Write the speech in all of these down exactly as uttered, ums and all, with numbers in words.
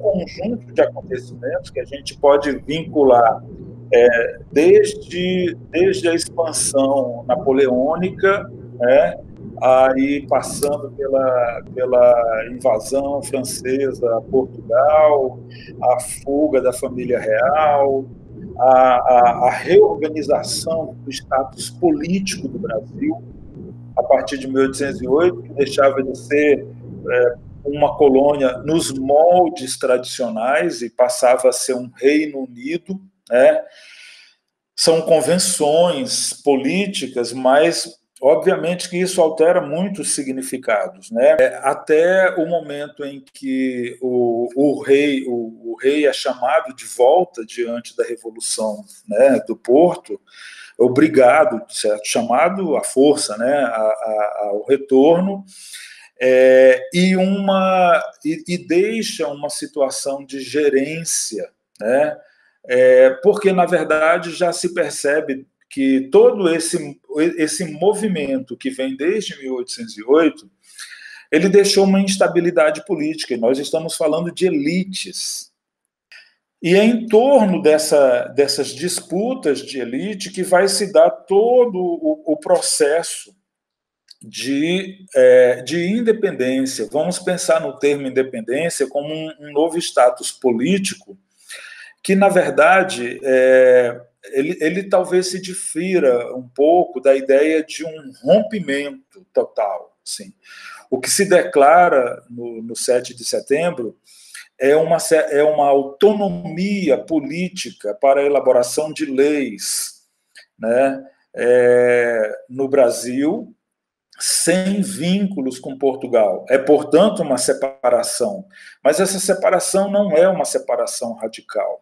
conjunto de acontecimentos que a gente pode vincular é, desde, desde a expansão napoleônica, né, aí passando pela, pela invasão francesa a Portugal, a fuga da família real, a, a, a reorganização do status político do Brasil, a partir de mil oitocentos e oito, que deixava de ser é, uma colônia nos moldes tradicionais e passava a ser um Reino Unido, né? São convenções políticas, mas obviamente que isso altera muitos significados, né? Até o momento em que o, o, rei, o, o rei é chamado de volta diante da Revolução, né, do Porto, obrigado, certo? Chamado à força, né, a, a, ao retorno, é, e, uma, e, e deixa uma situação de gerência, né, é, porque, na verdade, já se percebe que todo esse, esse movimento que vem desde mil oitocentos e oito, ele deixou uma instabilidade política, e nós estamos falando de elites. E é em torno dessa, dessas disputas de elite que vai se dar todo o, o processo de, é, de independência. Vamos pensar no termo independência como um, um novo status político que, na verdade, é, ele, ele talvez se difira um pouco da ideia de um rompimento total. Assim. O que se declara no, no sete de setembro é uma, é uma autonomia política para a elaboração de leis, né, é, no Brasil, sem vínculos com Portugal. É, portanto, uma separação. Mas essa separação não é uma separação radical.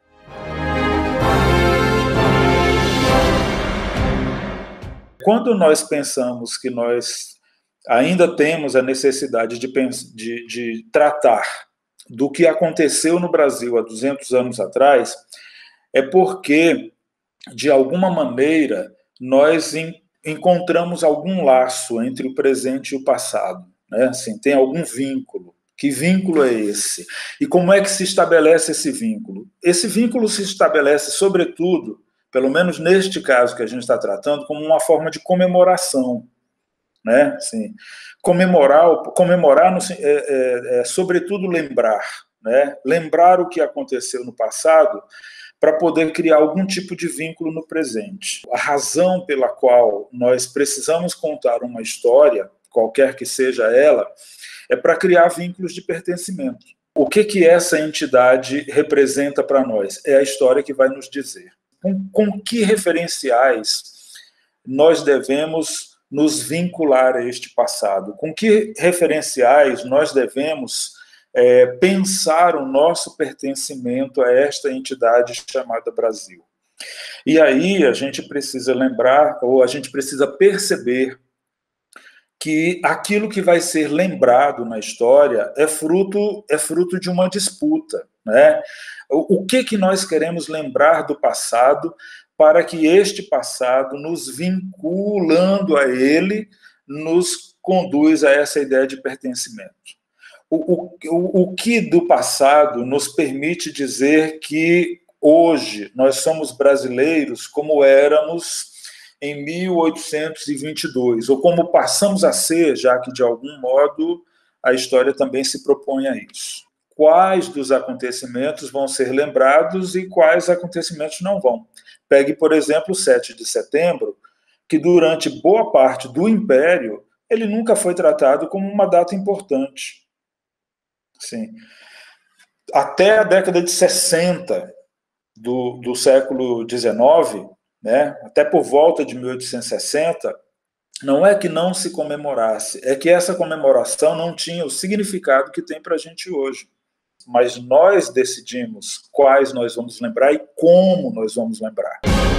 Quando nós pensamos que nós ainda temos a necessidade de, de, de tratar do que aconteceu no Brasil há duzentos anos atrás, é porque, de alguma maneira, nós em, encontramos algum laço entre o presente e o passado, né? Assim, tem algum vínculo. Que vínculo é esse? E como é que se estabelece esse vínculo? Esse vínculo se estabelece, sobretudo, pelo menos neste caso que a gente está tratando, como uma forma de comemoração, né? Assim, comemorar, comemorar no, é, é, é, sobretudo lembrar, né? Lembrar o que aconteceu no passado para poder criar algum tipo de vínculo no presente. A razão pela qual nós precisamos contar uma história, qualquer que seja ela, é para criar vínculos de pertencimento. O que que essa entidade representa para nós? É a história que vai nos dizer. Com, com que referenciais nós devemos nos vincular a este passado? Com que referenciais nós devemos é, pensar o nosso pertencimento a esta entidade chamada Brasil? E aí a gente precisa lembrar, ou a gente precisa perceber que aquilo que vai ser lembrado na história é fruto, é fruto de uma disputa, né? O, o que que nós queremos lembrar do passado para que este passado, nos vinculando a ele, nos conduz a essa ideia de pertencimento. O, o, o que do passado nos permite dizer que hoje nós somos brasileiros como éramos em mil oitocentos e vinte e dois, ou como passamos a ser, já que, de algum modo, a história também se propõe a isso. Quais dos acontecimentos vão ser lembrados e quais acontecimentos não vão? Pegue, por exemplo, o sete de setembro, que durante boa parte do Império, ele nunca foi tratado como uma data importante. Sim. Até a década de sessenta do, do século dezenove, né, até por volta de mil oitocentos e sessenta, não é que não se comemorasse, é que essa comemoração não tinha o significado que tem para a gente hoje. Mas nós decidimos quais nós vamos lembrar e como nós vamos lembrar.